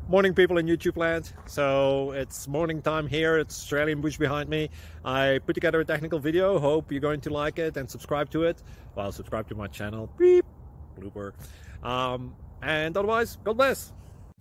Morning, people in YouTube land. So it's morning time here. It's Australian bush behind me. I put together a technical video. Hope you're going to like it and subscribe to it. Well, subscribe to my channel. Beep. Blooper. And otherwise, God bless.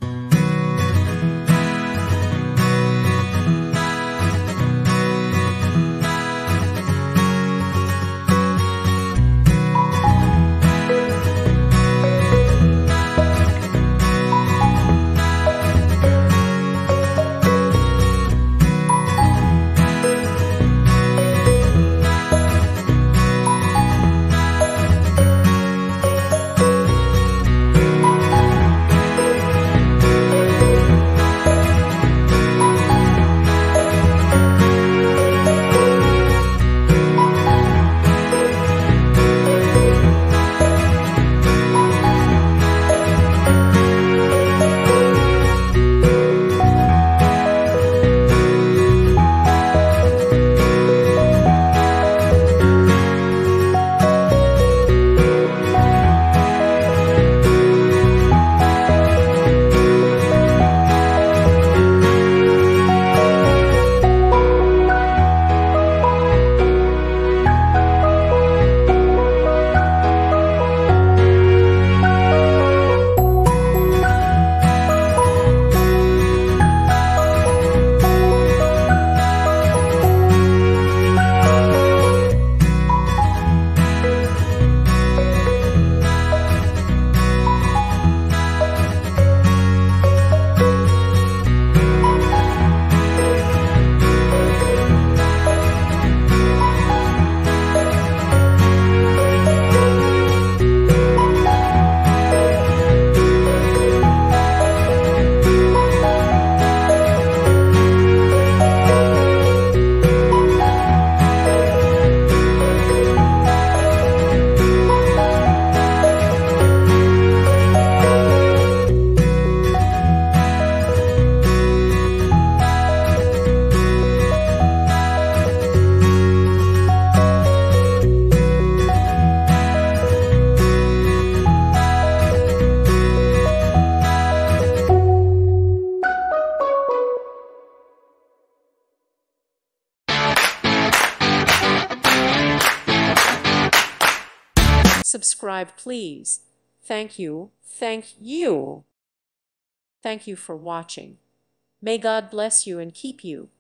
Subscribe, please. Thank you. Thank you. Thank you for watching. May God bless you and keep you.